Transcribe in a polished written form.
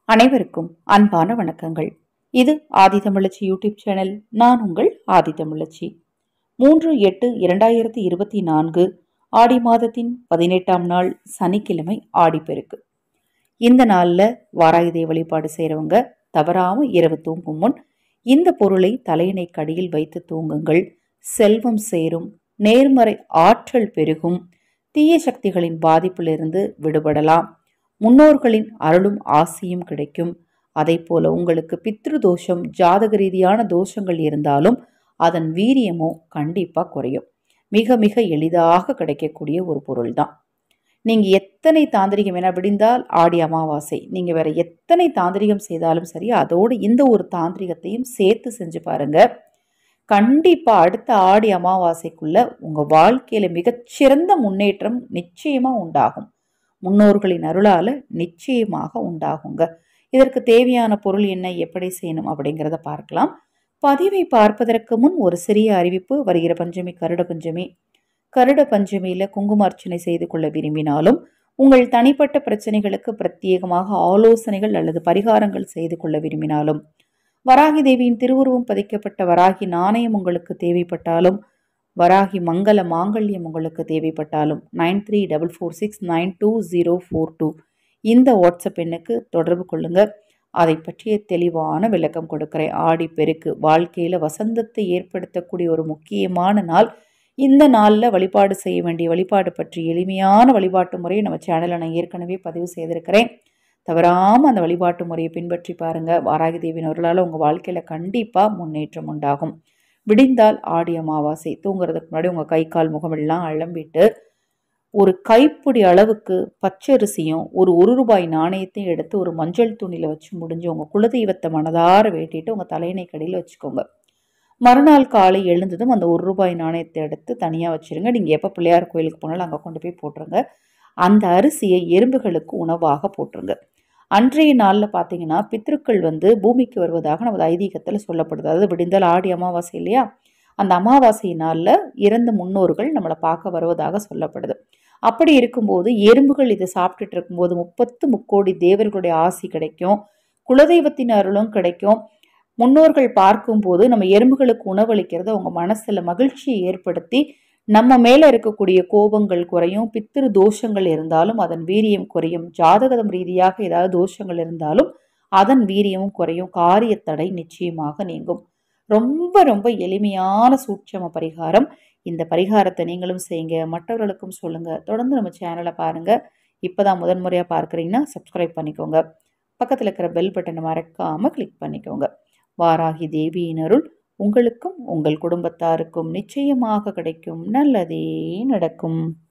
அனைவருக்கும் அன்பான வணக்கங்கள். இது ஆதிதமிழச்சி யூடியூப் சேனல். நான் உங்கள் ஆதிதமிழச்சி. 3/8/2024 ஆடி மாதத்தின் 18ஆம் நாள் சனிக்கிழமை ஆடிப்பெருக்கு. இந்த நாளில் வாராகி வழிபாடு செய்கிறவங்க தவறாம இரவு தூங்கும் முன் இந்த பொருளை தலையணை கடியில் வைத்து தூங்குங்கள். செல்வம் சேரும், நேர்மறை ஆற்றல் பெருகும், தீய சக்திகளின் பாதிப்பிலிருந்து விடுபடலாம், முன்னோர்களின் அருளும் ஆசியும் கிடைக்கும். அதை போல உங்களுக்கு பித்ரு தோஷம், ஜாதக ரீதியான தோஷங்கள் இருந்தாலும் அதன் வீரியமோ கண்டிப்பாக குறையும். மிக மிக எளிதாக கிடைக்கக்கூடிய ஒரு பொருள் தான். நீங்கள் எத்தனை தாந்திரிகம் என விடிந்தால் ஆடி அமாவாசை, நீங்கள் வேற எத்தனை தாந்திரிகம் செய்தாலும் சரி, அதோடு இந்த ஒரு தாந்திரிகத்தையும் சேர்த்து செஞ்சு பாருங்க. கண்டிப்பாக அடுத்த ஆடி அமாவாசைக்குள்ள உங்கள் வாழ்க்கையில் மிகச்சிறந்த முன்னேற்றம் நிச்சயமாக உண்டாகும். முன்னோர்களின் அருளால நிச்சயமாக உண்டாகுங்க. இதற்கு தேவையான பொருள் என்ன, எப்படி செய்யணும் அப்படிங்கிறத பார்க்கலாம். பதிவை பார்ப்பதற்கு முன் ஒரு சிறிய அறிவிப்பு. வருகிற பஞ்சமி கருட பஞ்சமி. கருட பஞ்சமியில குங்கும அர்ச்சனை செய்து கொள்ள விரும்பினாலும், உங்கள் தனிப்பட்ட பிரச்சனைகளுக்கு பிரத்யேகமாக ஆலோசனைகள் அல்லது பரிகாரங்கள் செய்து கொள்ள விரும்பினாலும், வராகி தேவியின் திருவுருவம் பதிக்கப்பட்ட வராகி நாணயம் உங்களுக்கு தேவைப்பட்டாலும், வராகி மங்கள மாங்கல்யம் உங்களுக்கு தேவைப்பட்டாலும் 9344692042 இந்த வாட்ஸ்அப் எண்ணுக்கு தொடர்பு கொள்ளுங்க. அதை பற்றிய தெளிவான விளக்கம் கொடுக்கிறேன். ஆடி பெருக்கு வாழ்க்கையில் வசந்தத்தை ஏற்படுத்தக்கூடிய ஒரு முக்கியமான நாள். இந்த நாளில் வழிபாடு செய்ய வேண்டிய வழிபாடு பற்றி எளிமையான வழிபாட்டு முறையை நம்ம சேனலில் நான் ஏற்கனவே பதிவு செய்திருக்கிறேன். தவறாமல் அந்த வழிபாட்டு முறையை பின்பற்றி பாருங்கள். வாராகி தேவியின் அருளால் உங்கள் வாழ்க்கையில் கண்டிப்பாக முன்னேற்றம் உண்டாகும். விடிந்தால் ஆடி அமாவாசை தூங்குறதுக்கு முன்னாடி உங்கள் கை கால் முகமெல்லாம் அலம்பிட்டு ஒரு கைப்பிடி அளவுக்கு பச்சரிசியும் ஒரு ரூபாய் நாணயத்தையும் எடுத்து ஒரு மஞ்சள் துணியில் வச்சு முடிஞ்சு உங்கள் குலதெய்வத்தை மனதார வேட்டிட்டு உங்கள் தலையணை கடியில் வச்சுக்கோங்க. மறுநாள் காலை எழுந்ததும் அந்த ரூபாய் நாணயத்தை எடுத்து தனியாக வச்சுருங்க. நீங்கள் எப்போ பிள்ளையார் கோயிலுக்கு போனாலும் அங்கே கொண்டு போய் போட்டுருங்க. அந்த அரிசியை எறும்புகளுக்கு உணவாக போட்டுருங்க. அன்றைய நாளில் பார்த்தீங்கன்னா பித்ருக்கள் பூமிக்கு வருவதாக நமது ஐதீகத்தில் சொல்லப்படுது. அதாவது விடிந்தால் ஆடி அமாவாசை இல்லையா, அந்த அமாவாசை நாளில் இறந்த முன்னோர்கள் நம்மளை பார்க்க வருவதாக சொல்லப்படுது. அப்படி இருக்கும்போது எறும்புகள் இதை சாப்பிட்டுட்டு இருக்கும்போது 30 தேவர்களுடைய ஆசி கிடைக்கும், குலதெய்வத்தின் அருளும் கிடைக்கும். முன்னோர்கள் பார்க்கும்போது நம்ம எறும்புகளுக்கு உணவளிக்கிறது அவங்க மனசில் மகிழ்ச்சியை ஏற்படுத்தி நம்ம மேலே இருக்கக்கூடிய கோபங்கள் குறையும். பித்திரு தோஷங்கள் இருந்தாலும் அதன் வீரியம் குறையும். ஜாதகம் ரீதியாக ஏதாவது தோஷங்கள் இருந்தாலும் அதன் வீரியமும் குறையும். காரியத்தடை நிச்சயமாக நீங்கும். ரொம்ப ரொம்ப எளிமையான சூட்சம பரிகாரம். இந்த பரிகாரத்தை நீங்களும் செய்யுங்க, மற்றவர்களுக்கும் சொல்லுங்கள். தொடர்ந்து நம்ம சேனலை பாருங்கள். இப்போ தான் முதன்முறையாக பார்க்குறீங்கன்னா சப்ஸ்கிரைப் பண்ணிக்கோங்க. பக்கத்தில் இருக்கிற பெல் பட்டனை மறக்காமல் கிளிக் பண்ணிக்கோங்க. வாராகி தேவியின் அருள் உங்களுக்கும் உங்கள் குடும்பத்தாருக்கும் நிச்சயமாக கிடைக்கும். நல்லதே நடக்கும்.